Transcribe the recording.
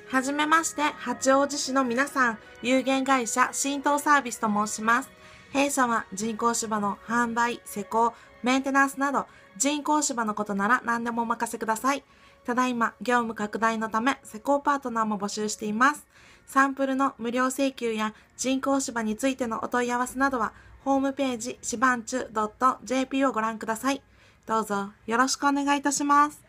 はじめまして、八王子市の皆さん、有限会社新東サービスと申します。弊社は人工芝の販売、施工、メンテナンスなど、人工芝のことなら何でもお任せください。ただいま、業務拡大のため、施工パートナーも募集しています。サンプルの無料請求や人工芝についてのお問い合わせなどは、ホームページ、しばんちゅ .jp をご覧ください。どうぞよろしくお願いいたします。